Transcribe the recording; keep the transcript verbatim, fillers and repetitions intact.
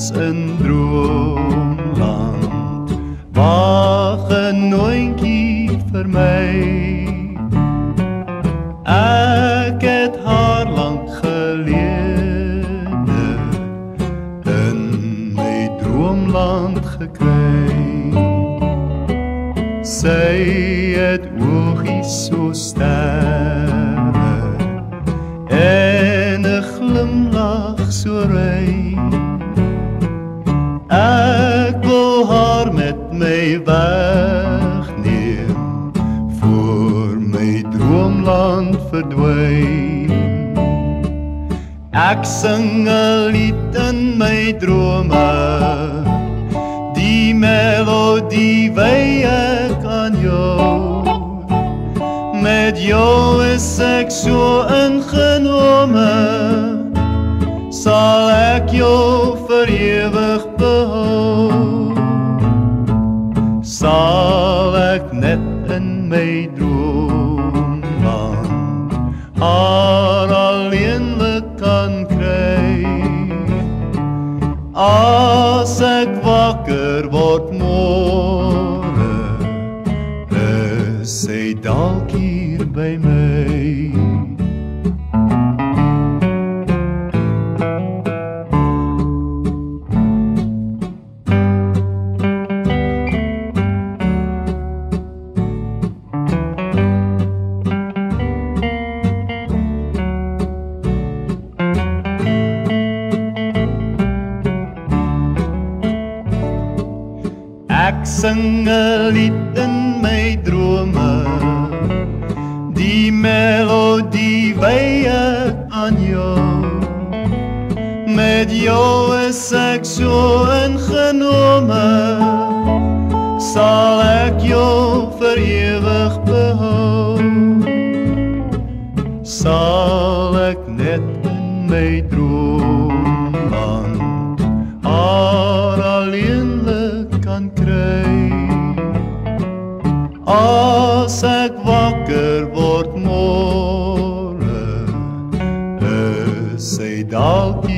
ons in droomland. Wag 'n nooitjie vir my. Ek het haar lank gelede in my droomland gekry. Sy het oogies so sterre en 'n glimlach so rein. Ek wil haar met my wegneem voor my droomland verdwyn. Ek sing 'n lied in my drome, die melodie wy ek aan jou. Met jou is ek so ingenome, sal ek jou vir ewig behou. Sal ek net in my droomland haar alleenlik kan kry. As ek wakker word môre, is sy dalk hier by my. Ek sing 'n lied in my drome, die melodie wy ek aan jou. Met jou is ek so ingenome, sal ek jou vir ewig behou. Sal ek net in my droomland haar alleenlik kan kry. As ek wakker word môre, is sy dalk